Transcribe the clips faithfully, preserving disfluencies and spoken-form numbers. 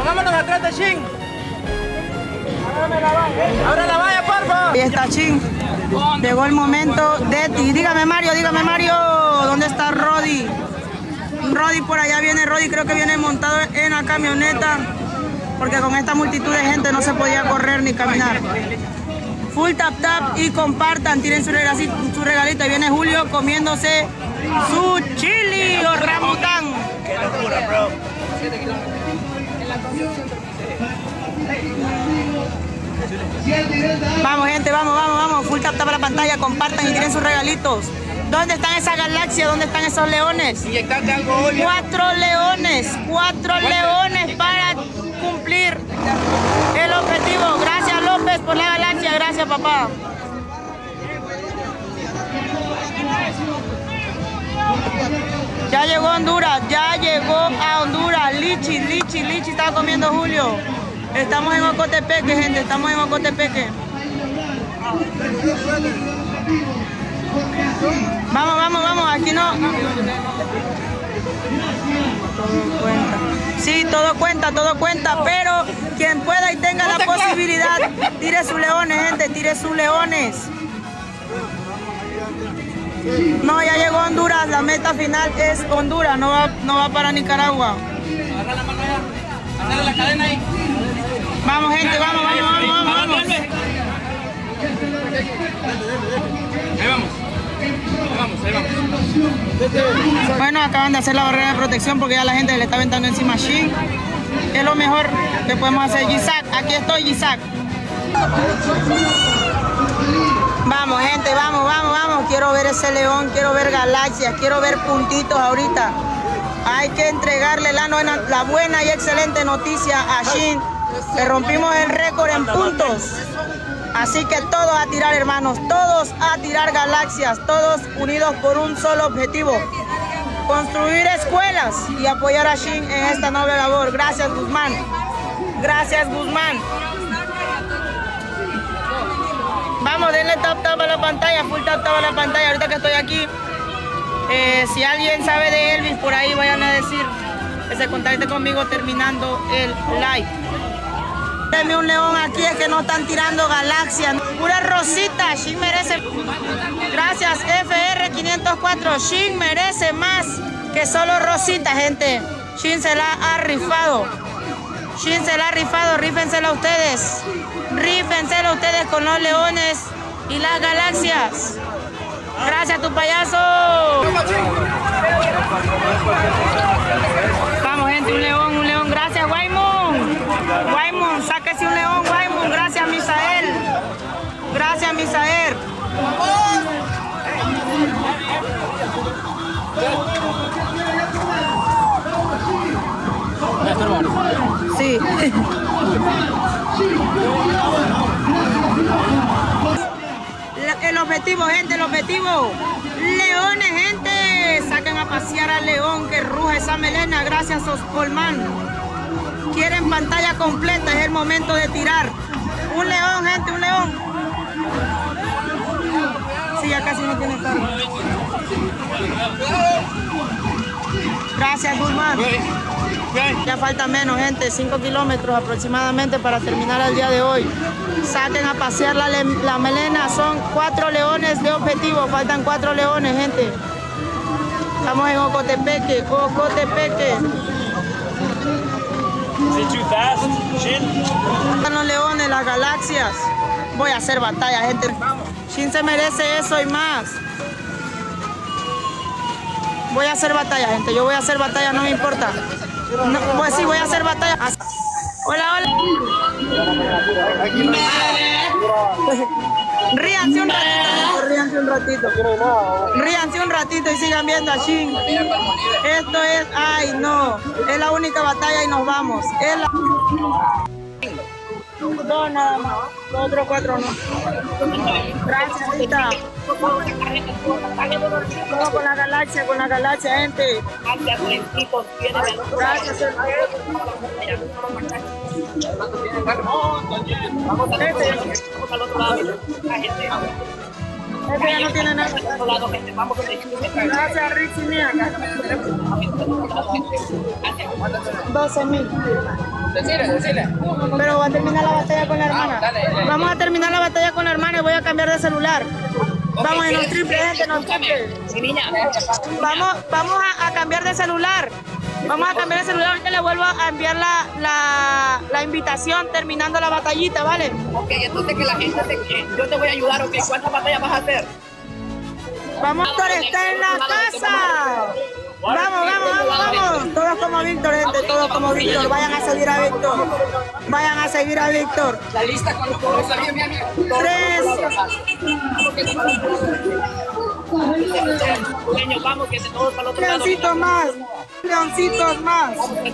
Pongámonos atrás de Shin. Ahora la valla, porfa. Ahí está Shin. Llegó el momento de ti. Dígame Mario, dígame Mario. ¿Dónde está Rodi? Rodi por allá viene, Rodi creo que viene montado en la camioneta. Porque con esta multitud de gente no se podía correr ni caminar. Full tap tap y compartan, tiren su regalito, su regalito. Ahí viene Julio comiéndose su chili o ramután. Qué locura, bro. Vamos gente, vamos, vamos, vamos. Full tap tap a la pantalla, compartan y tiren sus regalitos. ¿Dónde están esas galaxias? ¿Dónde están esos leones? Inyectarte algo, Julio. Cuatro leones, cuatro leones para cumplir el objetivo. Gracias López por la galaxia, gracias papá. Ya llegó a Honduras, ya llegó a Honduras. Lichi, Lichi, Lichi estaba comiendo Julio. Estamos en Ocotepeque, gente, estamos en Ocotepeque. Vamos, vamos, vamos, aquí no. Todo cuenta. Sí, todo cuenta, todo cuenta, pero quien pueda y tenga la posibilidad, tire sus leones, gente, tire sus leones. No, ya llegó Honduras, la meta final es Honduras, no va, no va para Nicaragua. Agarra la mano allá. Agarra la cadena ahí. Vamos, gente, vamos, vamos, vamos, vamos, vamos. Ahí vamos. Ahí vamos, ahí vamos. Bueno, acaban de hacer la barrera de protección porque ya la gente le está aventando encima a Shin. Es lo mejor que podemos hacer. Gisac, aquí estoy, Gisac. Vamos, gente, vamos, vamos, vamos. Quiero ver ese león, quiero ver galaxias, quiero ver puntitos ahorita. Hay que entregarle la, la buena y excelente noticia a Shin, que rompimos el récord en puntos. Así que todos a tirar, hermanos, todos a tirar galaxias, todos unidos por un solo objetivo: construir escuelas y apoyar a Shin en esta noble labor. Gracias, Guzmán. Gracias, Guzmán. Vamos, denle tap tap a la pantalla, full tap tap a la pantalla. Ahorita que estoy aquí, eh, si alguien sabe de Elvis por ahí, vayan a decir que se contacte conmigo terminando el live. Denme un león aquí, es que no están tirando galaxias. Pura rosita, Shin merece. Gracias, F R quinientos cuatro. Shin merece más que solo rosita, gente. Shin se la ha rifado. Shin se la ha rifado, rífensela ustedes. Rífensela ustedes con los leones y las galaxias. Gracias, tu payaso. Vamos, gente, un león, un león. Gracias, Waymon. Waymon, sáquese un león, Waymon. Gracias, Misael. Gracias, Misael. Sí. El objetivo, gente, el objetivo. Leones, gente. Saquen a pasear al león que ruja esa melena. Gracias, Oscolman. Quieren pantalla completa, es el momento de tirar. Un león, gente, un león. Sí, ya casi no tiene carro. Gracias, Guzmán. Ya falta menos, gente, cinco kilómetros aproximadamente para terminar el día de hoy. Saquen a pasear la, la melena, son cuatro leones de objetivo, faltan cuatro leones, gente. Estamos en Ocotepeque, Ocotepeque. Están los leones, las galaxias. Voy a hacer batalla, gente. Shin se merece eso y más. Voy a hacer batalla, gente. Yo voy a hacer batalla, no me importa. No, pues sí, voy a hacer batalla. Hola, hola. Ríanse un ratito, ríanse un ratito. Ríanse un ratito y sigan viendo a Shin. Esto es, ay no, es la única batalla y nos vamos. Es la... Dos nada más, los otros cuatro no. Gracias, Tita. Vamos con la galaxia, con la galaxia, gente. Gracias, hermano. Vamos al otro lado. Ese ya no tiene nada. Gracias, Richie, mía. doce mil. Decile, decile. Pero va a terminar la batalla con la hermana. Dale, dale. Vamos a terminar la batalla con la hermana y voy a cambiar de celular. Vamos en un triple, gente, en un triple. Vamos, vamos a, a cambiar de celular. Vamos a cambiar de celular. Ahorita le vuelvo a enviar la, la, la invitación terminando la batallita, ¿vale? Ok, entonces que la gente te, yo te voy a ayudar, ok. ¿Cuántas batallas vas a hacer? Vamos, Víctor está en la casa. Vamos, vamos, vamos, vamos. Todos como Víctor, gente, todos como Víctor. Vayan a seguir a Víctor. Vayan a seguir a Víctor. La lista con los colores. Tres. Vamos, que se todos para el otro lado. Leoncitos más. Leoncitos más.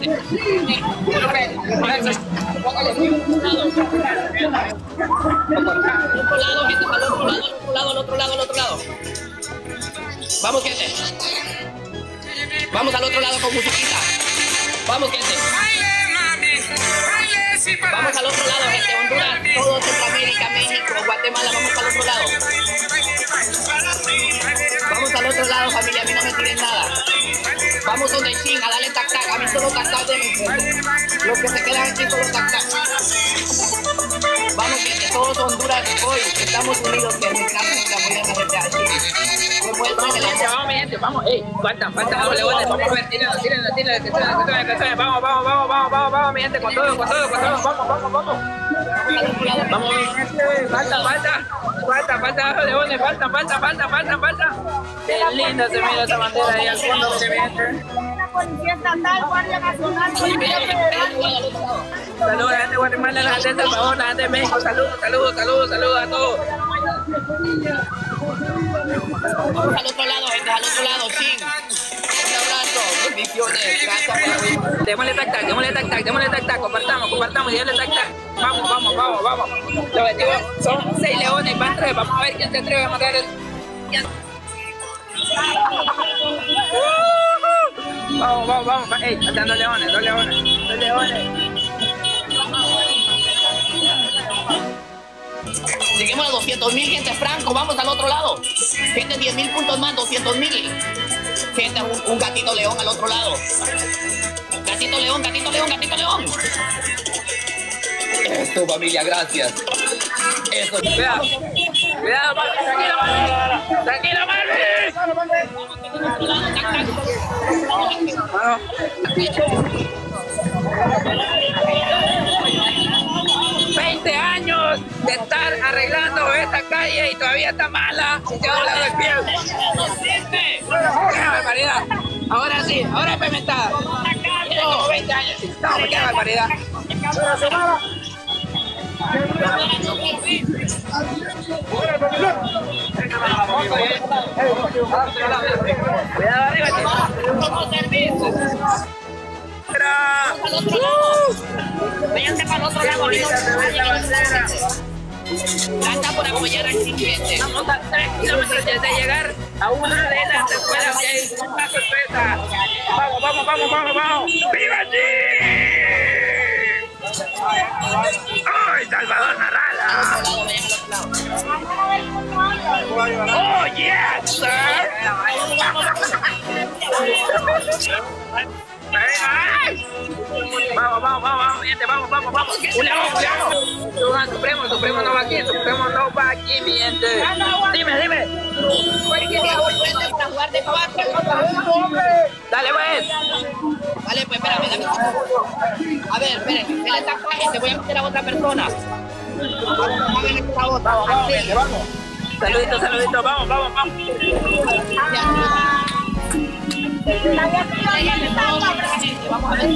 Al otro lado, al otro lado, al otro lado, al otro lado. Vamos, gente. Vamos al otro lado con musiquita. Vamos, gente. Vamos al otro lado, gente. Honduras, todo Centroamérica, México, Guatemala. Vamos al otro lado. Vamos al otro lado, familia. A mí no me tiren nada. Vamos donde Shin, a darle tac tac. A mí solo tac tac de mi gente. Los que se quedan aquí solo tac tac. Vamos, gente. Todos Honduras hoy. Estamos unidos, que mi casa está apoyando a gente así. Vamos, mi gente, vamos, ey, falta, falta, vamos, leones, vamos a ver, tírenlo, tírenlo, tírenlo, tírenlo, tírenlo, vamos, vamos, vamos, vamos, vamos, vamos, mi gente, con todo, con todo, con todo, vamos, vamos, vamos. Vamos, mi gente, falta, falta, falta, falta, leones, falta, falta, falta, falta, falta. Qué linda se mira esa bandera ahí al fondo, mi gente. Policía Estatal, Guardia Nacional, Policía Federal. Saludos a la gente de Guatemala, la gente de El Salvador, la gente de México, saludos, saludos, saludos, saludos a todos. Vamos al otro lado, gente, al otro lado, Shin. Un abrazo, bendiciones, gracias por la vida. Démosle tac tac, démosle tac tac, démosle tac tac, compartamos, compartamos y démosle tac tac. Vamos, vamos, vamos, vamos. Los objetivos son seis leones, van tres, vamos a ver quién se atreve a matar el... Vamos, vamos, vamos, ey, faltan dos leones, dos leones, dos leones. Lleguemos a doscientos mil, gente, franco, vamos al otro lado. Gente, diez mil puntos más, doscientos mil. Gente, un, un gatito león al otro lado. Gatito león, gatito león, gatito león. Eso, familia, gracias. Eso. Cuidado, cuidado, Marvin, tranquila, Marvin. Tranquila, veinte años de estar arreglando esta calle y todavía está mala y se ha doblado el pie. ¡Qué barbaridad! Ahora sí, ahora es pimentada. Tiene como veinte años. No, qué barbaridad. Cuidado arriba, Váyanse para el otro lado. Trata por apoyar al siguiente. Estamos a tres kilómetros de llegar a una de las escuelas que hay una sorpresa. Vamos, vamos, vamos, vamos, vamos. ¡Viva Chile! ¡Ay, Salvador Narrala! ¡Oh, yes, sir! Vamos, vamos, vamos, vamos, gente, vamos, vamos, vamos. Un león, un león. El Supremo, el Supremo no va aquí, el Supremo no va aquí, mi gente. Dime, dime. Dale, pues. Vale, pues espérame, dame. A ver, esperen, él está acá, gente, voy a meter a otra persona. Vamos, vamos, gente, vamos. Saludito, saludito, vamos, vamos, vamos. Vamos a ver.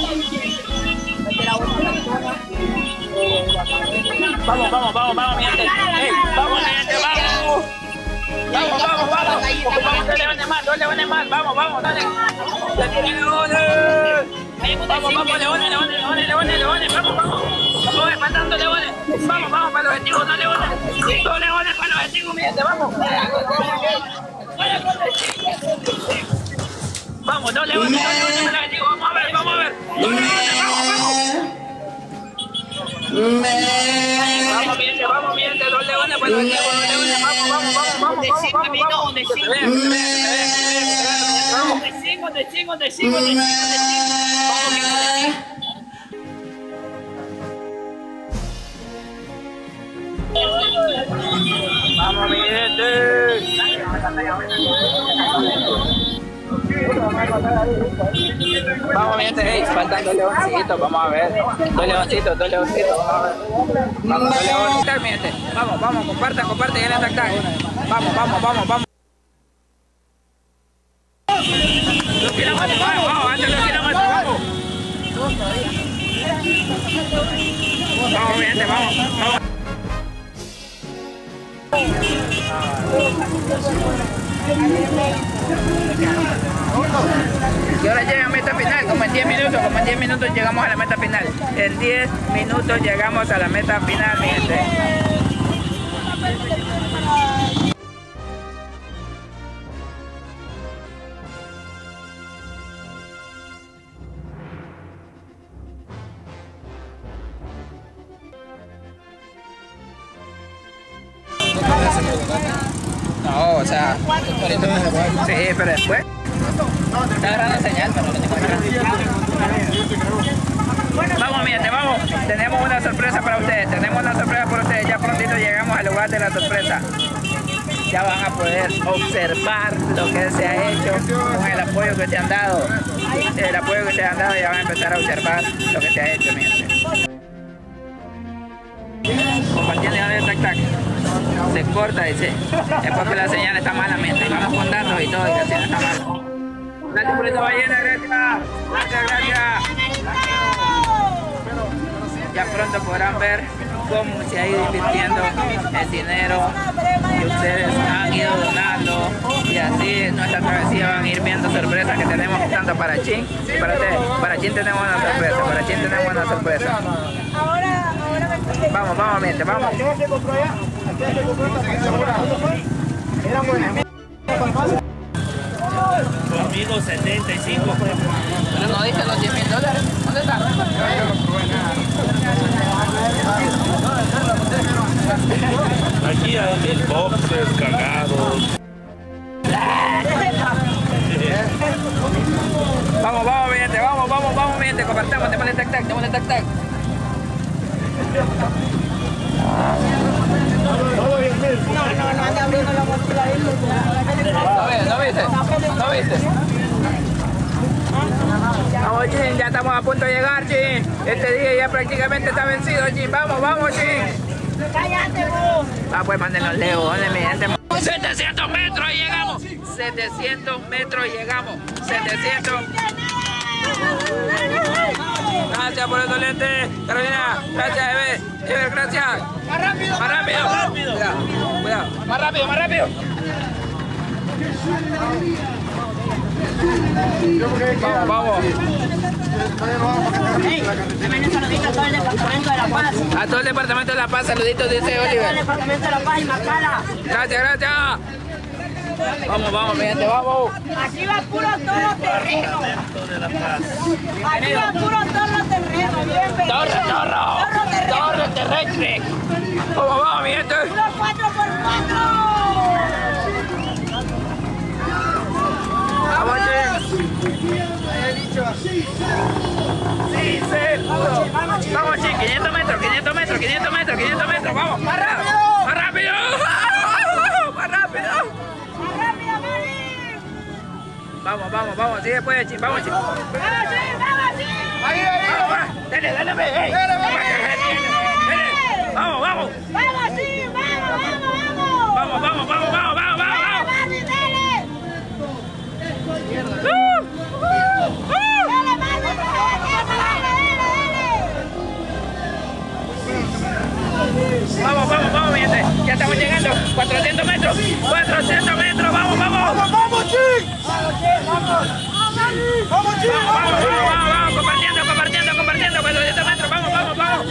Vamos, vamos, vamos, vamos, mi gente. Hey, vamos, mi gente, vamos. Vamos, vamos, vamos. Ocupamos dos leones más, dos leones más. Vamos, vamos, dale. Dale, leones. Vamos, vamos, leones, leones, leones, leones, leones. Vamos, vamos. Vamos, faltando leones. Vamos, vamos, para los objetivos, dos leones. Dos leones para los objetivos, mi gente, vamos. Vamos, dos leones, dos leones para los objetivos. Vamos a ver, vamos a ver. Dos leones, vamos, vamos. Vamos, mi gente, vamos, mi gente, dos leones para los objetivos, dos leones. Vamos, vamos, vamos, vamos. de cinco, amigo, de cinco. De cinco, de cinco, de cinco, de cinco, de cinco. Vamos, mijo, de cinco. Vamos, mi gente. Vamos, mi gente. Hey, faltan dos leoncitos. Vamos a ver. Dos leoncitos, dos leoncitos. Vamos a ver. Vamos, dos leoncitos, mi gente. Vamos, vamos, compartan, compartan. Ya le atacan. Vamos, vamos, vamos, vamos. Los kilómetros, vamos, vamos, antes los kilómetros, vamos. Vamos, mi gente, vamos, vamos. Y ahora llega a meta final, como en diez minutos, como en diez minutos llegamos a la meta final. En diez minutos llegamos a la meta final, mi gente. No, o sea, sí, pero después está agarrando señal, pero no tengo señal. Vamos, mi gente, vamos. Tenemos una sorpresa para ustedes, tenemos una sorpresa para ustedes. Ya prontito llegamos al lugar de la sorpresa. Ya van a poder observar lo que se ha hecho con el apoyo que te han dado. El apoyo que te han dado, ya van a empezar a observar lo que se ha hecho, mi gente. Compartiendo el tac tac. Se corta, dice. Es porque la señal está malamente. Vamos con datos y todo, y la señal está mal. Gracias por esta ballena, gracias. Gracias, gracias. Ya pronto podrán ver cómo se ha ido invirtiendo el dinero que ustedes han ido donando. Y así nuestra travesía van a ir viendo sorpresas que tenemos tanto para Chin y para ustedes. Para Chin tenemos una sorpresa, para Chin tenemos una sorpresa. Vamos, vamos, gente, vamos. Conmigo setenta y cinco. Pero no dice los diez mil dólares. ¿Dónde está? Aquí hay el boxer cagado. Vamos, vamos, mi gente, vamos, vamos, vamos, mi gente. Compartamos, démosle tac tac, démosle tac tac. No, no, no anda abriendo la mochila ahí. No viste, no viste, no viste. Vamos, Chin, ya estamos a punto de llegar, Chin. Este día ya prácticamente está vencido, Chin. Vamos, vamos, Chin. Cállate, vos. Ah, pues manden los leones, mi gente. setecientos metros y llegamos. setecientos metros y llegamos. setecientos. Gracias por estos lentes, Carolina. Gracias, Eve. Eve, gracias. Más rápido, Más rápido. más rápido. Cuidado, cuidado. Más rápido, más rápido. Vamos, vamos. También un saludito a todo el departamento de La Paz. A todo el departamento de La Paz, saluditos, dice A todo el Oliver. departamento de La Paz y Macala. Gracias, gracias. Vamos, vamos, mi gente, vamos. Aquí va puro todoterreno. Aquí va puro todoterreno. Bienvenido. Torre, torre. Torre terrestre. Vamos, vamos, mi gente. Puro cuatro por cuatro. Vamos, sí, seguro. Vamos, Chin, quinientos metros, quinientos metros, quinientos metros, quinientos metros. Vamos, más rápido. Más rápido. Más rápido. Vamos, vamos, vamos, sigue pues, Chin, vamos, Chin. ¡Vamos, sí! ¡Vamos, sí! Ahí, ahí, vamos, dale, dale, dale, hey. Dale, vamos, vamos. ¡Vamos, sí! ¡Vamos, vamos, vamos! Vamos, vamos, vamos, vamos, vamos, vamos. ¡Dale, Barry, dale! Uh, uh, uh. ¡Dale, Barry, dale, dale! Vamos, vamos, vamos, mi gente. Ya estamos llegando. cuatrocientos metros. cuatrocientos metros. Vamos, vamos. ¡Vamos, vamos, Chick! ¡Vamos! ¡Vamos, Chick! Vamos, vamos, vamos, vamos, vamos. Compartiendo, compartiendo, compartiendo. cuatrocientos metros. Vamos, vamos, vamos.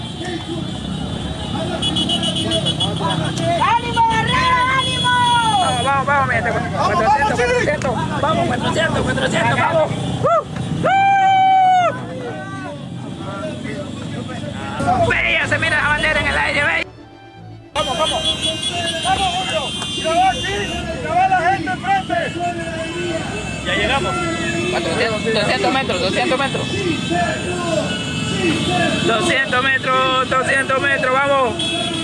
¡Ánimo, Guerrero, ánimo! Vamos, vamos, vamos, mi gente. cuatrocientos, cuatrocientos. Vamos, cuatrocientos, cuatrocientos. Vamos. Uh, uh. Ve, ya se mira la bandera en el aire, ve. Vamos, vamos. ¡Vamos, Julio! Ya llegamos. doscientos metros, doscientos metros. doscientos metros, doscientos metros, vamos.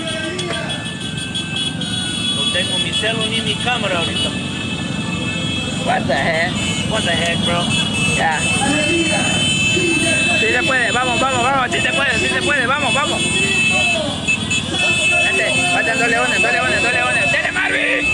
No tengo mi celu ni mi cámara ahorita. What the heck? What the heck, bro? Ya. Sí se puede, vamos, vamos, vamos, sí se puede, sí se puede, vamos, vamos. Gente, faltan dos leones, dos leones, dos leones. ¡Dale, Marvin!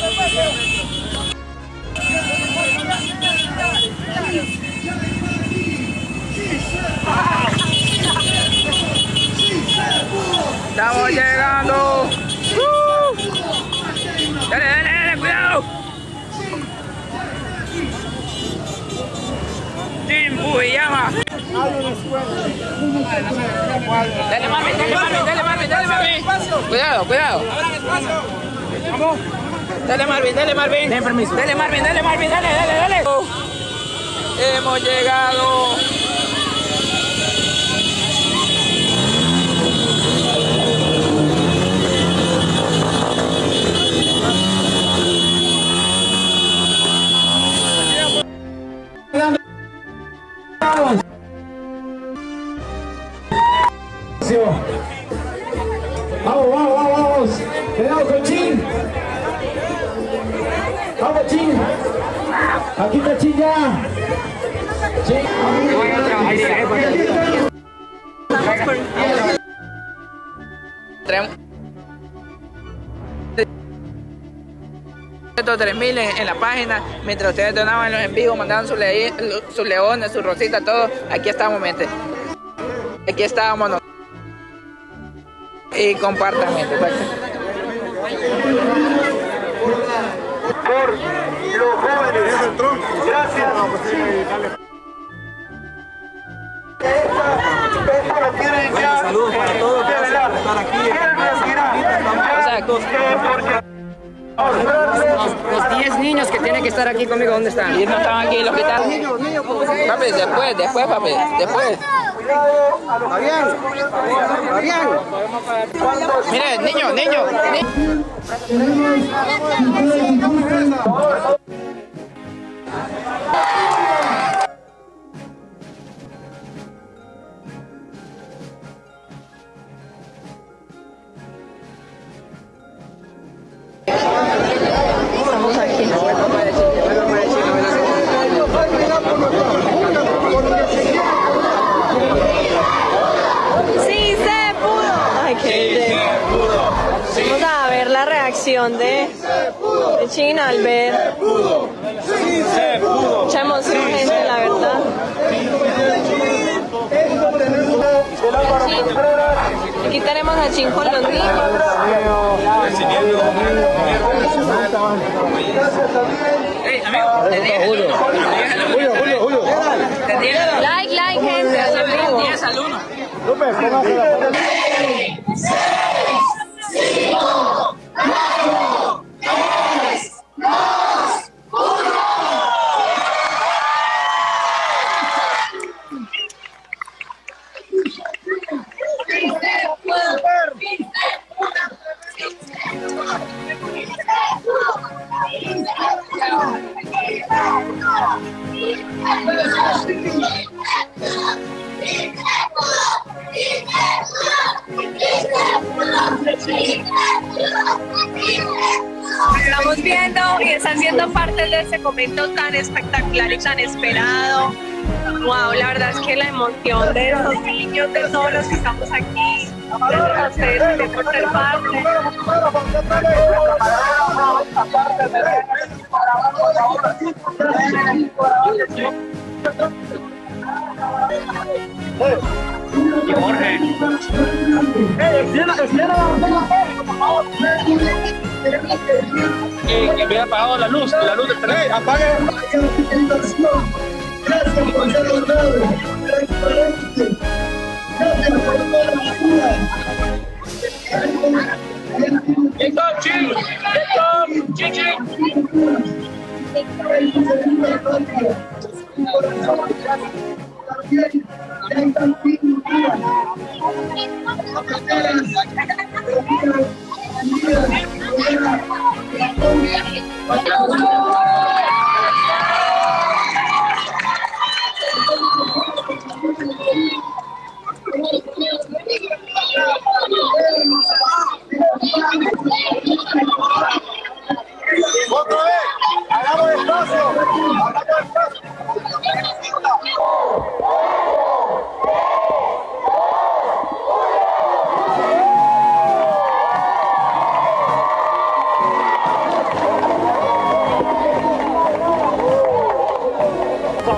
Estamos llegando. Uh. Dale, dale, dale, cuidado. Team Fujiyama. Dale, Marvin, dale, Marvin, dale, Marvin, dale, Marvin. Cuidado, cuidado. Vamos. Dale, Marvin, dale, Marvin. Ten permiso. Dale, Marvin, dale, Marvin, dale, dale, dale. Hemos llegado. Vamos, vamos, vamos, vamos. Cuidado con Chin. Vamos, Chin. Aquí está Chin ya. Chin. tres mil en, en la página, mientras ustedes donaban los envíos, mandaban sus, le, sus leones, sus rositas, todo. Aquí estamos, gente. Aquí estábamos. No. Y compartan, gente. Por los jóvenes. Gracias. Esto lo tienen ya. Saludos para todos. Gracias por estar aquí. Los diez niños que tienen que estar aquí conmigo, ¿dónde están? Y no estaban aquí, los quitaron. Papi, después, después, papi, después. Fabián, Fabián. Mire, niño, niño, niño. Estamos aquí. Sí se pudo. Ay, qué Vamos a ver la reacción de, de Chin al ver. Mucha emoción, gente, la verdad. Aquí tenemos a Chin con los niños. Hey, amigo, Julio, Julio, Julio. Like, like, gente, así vivo. diez al uno. López, póngase la foto. Estamos viendo y están siendo parte de este momento tan espectacular y tan esperado. Wow, la verdad es que la emoción de esos niños, de todos los que estamos aquí, de ustedes también por ser parte. Y Jorge. Que, que había apagado la luz, la luz del tren. Apague. Gracias por ser honrado. Gracias por toda la ayuda. Get up, Chin! Get up! Chin, Chin! También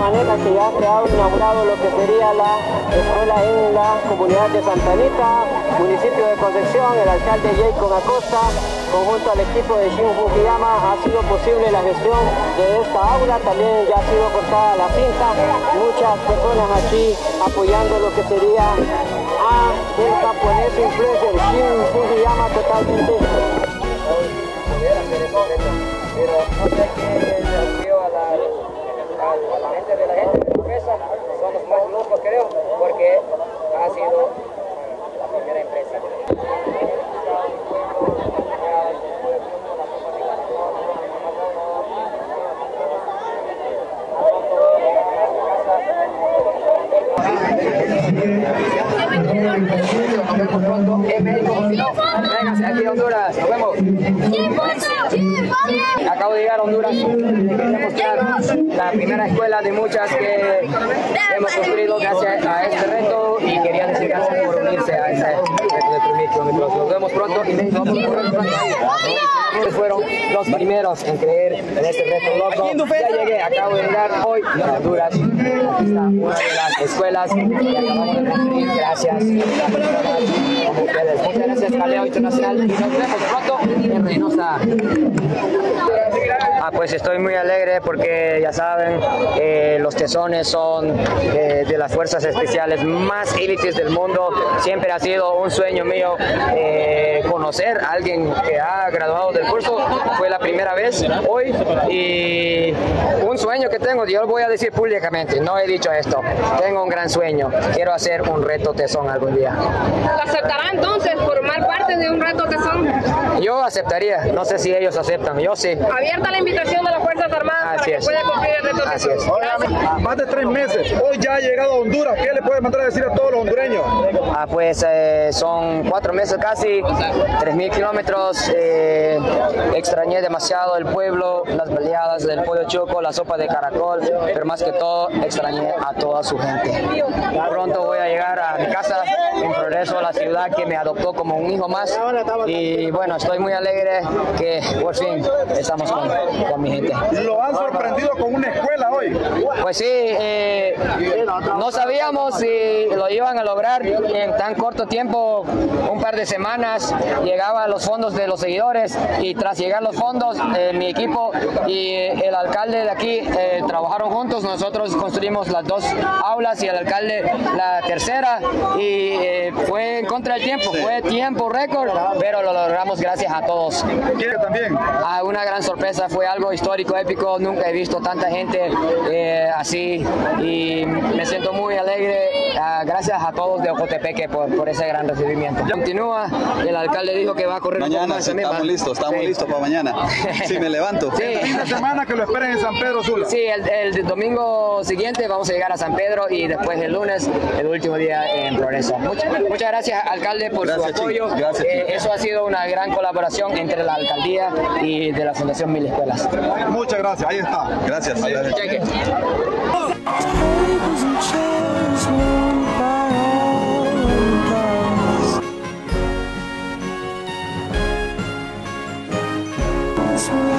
manera que ya se ha inaugurado lo que sería la escuela en la comunidad de Santa Anita, municipio de Concepción. El alcalde Jacob Acosta, conjunto al equipo de Shin Fukuyama, ha sido posible la gestión de esta aula. También ya ha sido cortada la cinta, muchas personas aquí apoyando lo que sería a el japonés influencer Shin Fukuyama totalmente. Pero no sé qué le dio a la, a la mente de la gente de la mesa, son los más locos creo, porque ha sido la primera empresa. En México, si no, vénganse aquí a Honduras, nos vemos. Acabo de llegar a Honduras, quería mostrar la primera escuela de muchas que hemos construido gracias a este reto y quería decir gracias por unirse a ese reto de tres mil kilómetros. Nos vemos pronto y nos vamos a correr pronto ahí. Ustedes fueron los primeros en creer en este reto loco. Ya llegué, acabo de llegar hoy a Honduras. Aquí está una de las escuelas que acabamos de construir. Gracias. Muchas gracias, Caleo Internacional. Y nos vemos pronto en Reynosa. Ah, pues estoy muy alegre porque ya saben, eh, los tesones son eh, de las fuerzas especiales más élites del mundo. Siempre ha sido un sueño mío eh, conocer a alguien que ha graduado del curso. Fue la primera vez hoy y un sueño que tengo, yo lo voy a decir públicamente, no he dicho esto, tengo un gran sueño, quiero hacer un reto tesón algún día. ¿Aceptará entonces formar parte de un reto tesón? Yo aceptaría, no sé si ellos aceptan, yo sí. Abierta la invitación de las Fuerzas Armadas Así para es. que pueda cumplir el reto Así tesón. es. Ahora, más de tres meses, hoy ya ha llegado a Honduras, ¿qué le puede mandar a decir a todos los hondureños? Ah, pues eh, son cuatro meses casi, tres mil kilómetros, eh, extrañé demasiado el pueblo, las baleadas del pollo choco, la sopa de caracol, pero más que todo extrañé a toda su gente. Pronto voy a llegar a mi casa en Progreso, la ciudad que me adoptó como un hijo más y bueno, estoy muy alegre que por fin estamos con, con mi gente. Lo han sorprendido con una escuela hoy. Pues sí, eh, no sabíamos si lo iban a lograr en tan corto tiempo, un par de semanas, llegaban los fondos de los seguidores y tras llegar los fondos, eh, mi equipo y el alcalde de aquí eh, trabajaron juntos, nosotros construimos las dos aulas y el alcalde la tercera y eh, fue en contra del tiempo, fue tiempo récord, pero lo logramos gracias a todos. ¿Quiere también? Ah, una gran sorpresa, fue algo histórico, épico, nunca he visto tanta gente eh, así y me siento muy alegre, ah, gracias a todos de Ocotepeque por, por ese gran recibimiento. Continúa, el alcalde dijo que va a correr mañana, un poco más sí, también, estamos ¿va? listos, estamos Sí. listos para mañana. Sí, me levanto. Sí. Esta semana que lo esperen en San Pedro Sula. Sí, el, el domingo siguiente vamos a llegar a San Pedro y después el lunes, el último día en Progreso. Muchas, muchas gracias, alcalde, por Gracias, su apoyo. Chico. Gracias, Eh, Chico. eso ha sido una gran colaboración entre la alcaldía y de la Fundación Mil Escuelas. Muchas gracias, ahí está. Gracias. Gracias. Cheque. Tables and chairs worn by all the